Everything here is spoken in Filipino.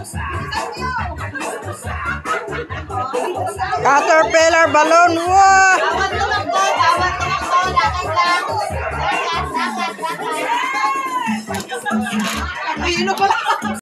Caterpillar balloon. Wow! Bawat tumakbo, bawat tumakbo. Lakad lang. Lakad. Ay, ano pala?